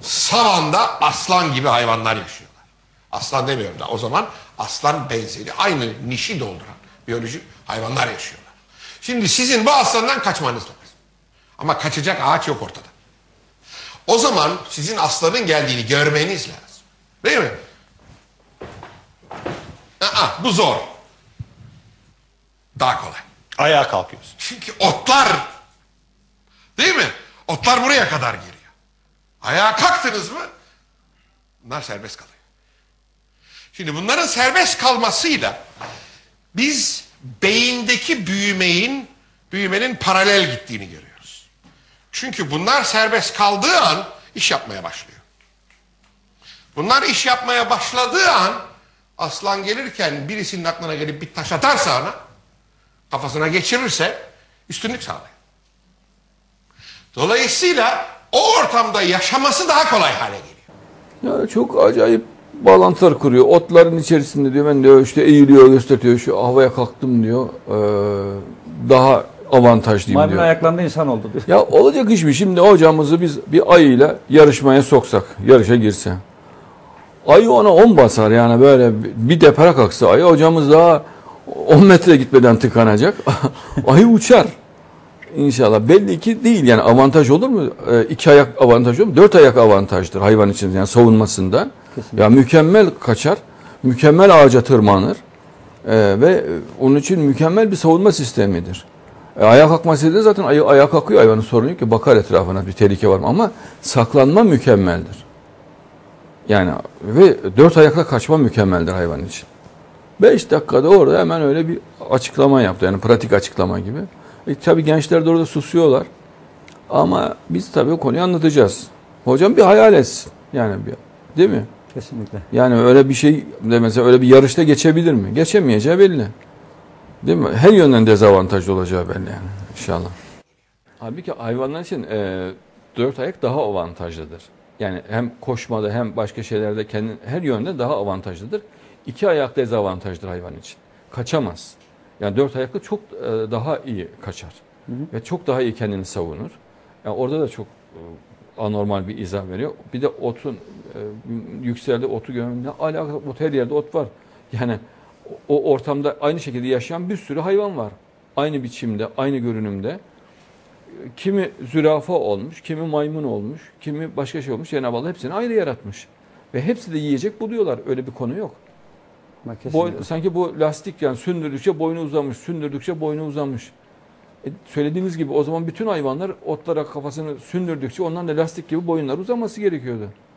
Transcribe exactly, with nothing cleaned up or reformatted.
savanda aslan gibi hayvanlar yaşıyorlar. Aslan demiyorum da o zaman aslan benzeri aynı nişi dolduran biyolojik hayvanlar yaşıyorlar. Şimdi sizin bu aslandan kaçmanız lazım. Ama kaçacak ağaç yok ortada. O zaman sizin aslanın geldiğini görmeniz lazım. Değil mi? Aa, bu zor. Daha kolay. Ayağa kalkıyorsun. Çünkü otlar, değil mi? Otlar buraya kadar geliyor. Ayağa kalktınız mı bunlar serbest kalıyor. Şimdi bunların serbest kalmasıyla biz beyindeki büyümenin, büyümenin paralel gittiğini görüyoruz. Çünkü bunlar serbest kaldığı an iş yapmaya başlıyor. Bunlar iş yapmaya başladığı an aslan gelirken birisinin aklına gelip bir taş atarsa ona, kafasına geçirirse üstünlük sağlıyor. Dolayısıyla o ortamda yaşaması daha kolay hale geliyor. Ya çok acayip bağlantılar kuruyor. Otların içerisinde diyor ben diyor işte eğiliyor gösteriyor şu havaya kalktım diyor. Ee, daha avantajlıyım Maymun diyor. ayaklandı insan oldu diyor. Ya olacak iş mi? Şimdi hocamızı biz bir ayıyla yarışmaya soksak, yarışa girse. Ayı ona on basar yani böyle bir depara kalksa ayı hocamız daha on metre gitmeden tıkanacak. Ayı uçar. İnşallah. Belli ki değil yani avantaj olur mu? E, iki ayak avantaj olur mu? Dört ayak avantajdır hayvan için yani savunmasında. Kesinlikle. Ya mükemmel kaçar, mükemmel ağaca tırmanır e, ve onun için mükemmel bir savunma sistemidir. E, ayağa kalkması da zaten ayı ayağa kalkıyor hayvanın sorunu yok ki bakar etrafına bir tehlike var mı ama saklanma mükemmeldir. Yani ve dört ayakla kaçma mükemmeldir hayvan için. Beş dakikada orada hemen öyle bir açıklama yaptı yani pratik açıklama gibi. E, tabii gençler de orada susuyorlar. Ama biz tabii konuyu anlatacağız. Hocam bir hayal etsin. Yani bir, değil mi? Kesinlikle. Yani öyle bir şey de mesela öyle bir yarışta geçebilir mi? Geçemeyeceği belli. Değil mi? Her yönden dezavantajlı olacağı belli yani inşallah. Halbuki hayvanlar için e, dört ayak daha avantajlıdır. Yani hem koşmada hem başka şeylerde kendi her yönde daha avantajlıdır. İki ayak dezavantajdır hayvan için. Kaçamaz. Yani dört ayaklı çok e, daha iyi kaçar. Hı hı. Ve çok daha iyi kendini savunur. Yani orada da çok e, anormal bir izah veriyor. Bir de otun e, yükseldi otu görüyorum. Ne alaka ot her yerde ot var. Yani o, o ortamda aynı şekilde yaşayan bir sürü hayvan var. Aynı biçimde, aynı görünümde. Kimi zürafa olmuş, kimi maymun olmuş, kimi başka şey olmuş. Cenab-ı Allah hepsini ayrı yaratmış. Ve hepsi de yiyecek buluyorlar. Öyle bir konu yok. Boy, sanki bu lastik yani sündürdükçe boynu uzamış, sündürdükçe boynu uzamış. E, söylediğiniz gibi o zaman bütün hayvanlar otlara kafasını sündürdükçe ondan da lastik gibi boyunlar uzaması gerekiyordu.